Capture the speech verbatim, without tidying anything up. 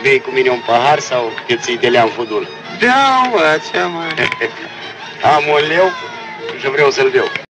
Bei cu mine un pahar sau te ții de leam fudul? Da, mă, ce mai... Am un leu și vreau să-l beau.